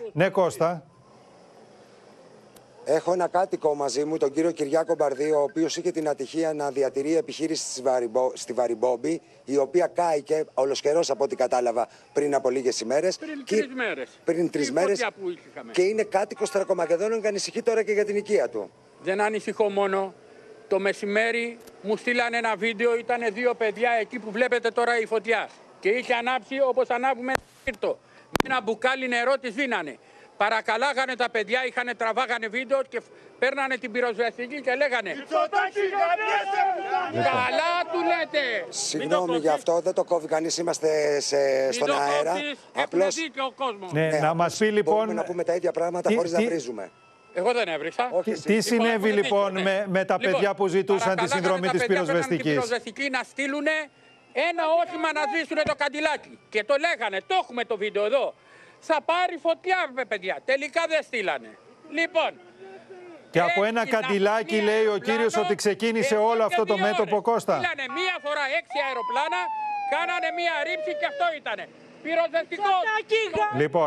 Ναι, Κώστα. Έχω ένα κάτοικο μαζί μου, τον κύριο Κυριάκο Μπαρδί, ο οποίος είχε την ατυχία να διατηρεί επιχείρηση στη Βαριμπόμπη, η οποία κάηκε ολοσχερός από ό,τι κατάλαβα πριν από λίγες ημέρες. Πριν τρεις μέρες. Και είναι κάτοικος Θρακομακεδόνων και ανησυχεί τώρα και για την οικία του. Δεν ανησυχώ μόνο. Το μεσημέρι μου στείλανε ένα βίντεο, ήταν δύο παιδιά εκεί που βλέπετε τώρα η φωτιά. Και είχε ανάψει όπως ανάβουμε ένα σπίρτο. Με ένα μπουκάλι νερό τη δίνανε. Παρακαλάγανε τα παιδιά, τραβάγανε βίντεο και παίρνανε την πυροσβεστική και λέγανε καλά του λέτε. Συγγνώμη γι' αυτό, δεν το κόβει κανείς, είμαστε στον αέρα. Απλώς δίκιο ο κόσμος. Ναι, να μας πει λοιπόν... Μπορούμε να πούμε τα ίδια πράγματα χωρίς να βρίζουμε. Εγώ δεν έβρισα. Τι συνέβη λοιπόν με τα παιδιά που ζητούσαν τη συνδρομή της πυροσβεστικής? Την πυροσβεστική να στείλουν ένα όχημα να σβήσουν το καντιλάκι. Και το λέγανε, το έχουμε το βίντεο εδώ. Θα πάρει φωτιά, παιδιά. Τελικά δεν στείλανε. Λοιπόν. Και από ένα καντιλάκι λέει ο κύριος ότι ξεκίνησε όλο αυτό το μέτωπο, Κώστα. Στείλανε μία φορά 6 αεροπλάνα, κάνανε μία ρήψη και αυτό ήτανε. Πυροσβεστικό. Λοιπόν.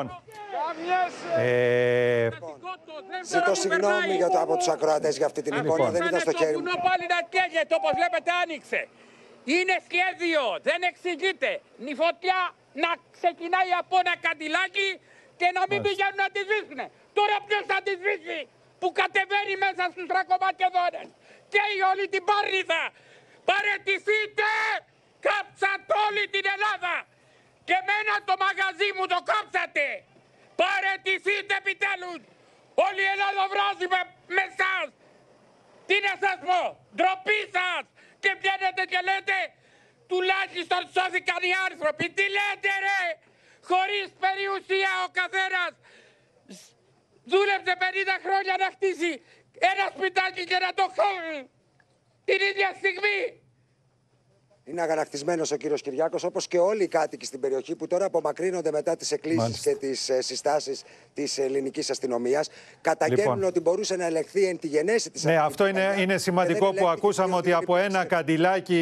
Ζητώ συγγνώμη από τους ακροατές για αυτή την εικόνα. Δεν ήταν στο χέρι μου. Το βουνό πάλι να καίγεται, όπως βλέπετε άνοιξε. Είναι σχέδιο, δεν εξηγείται. Η φωτιά να ξεκινάει από ένα καντιλάκι και να μην πηγαίνουν να τη σβήσουν. Τώρα ποιος θα τη σβήσει που κατεβαίνει μέσα στους Θρακομακεδόνες και η όλη την Πάρνηθα. Παραιτηθείτε! Κάψατε όλη την Ελλάδα! Και μένα το μαγαζί μου το κάψατε! Παραιτηθείτε επιτέλους! Όλη η Ελλάδα βράζει με εσάς! Τι να σας πω! Ντροπή σας! Και βγαίνετε και λέτε τουλάχιστον σώθηκαν οι άνθρωποι. Τι λέτε ρε! Χωρίς περιουσία ο καθένας δούλεψε 50 χρόνια να χτίσει ένα σπιτάκι και να το χώνει την ίδια στιγμή. Είναι αγανακτισμένος ο κύριος Κυριάκος, όπως και όλοι οι κάτοικοι στην περιοχή που τώρα απομακρύνονται μετά τις εκκλήσεις και τις συστάσεις της ελληνικής αστυνομίας. Καταγγέλνουν ότι μπορούσε να ελεγχθεί εν τη γενέση της. Ναι, αυτό είναι σημαντικό που ακούσαμε, ότι από ένα καντιλάκι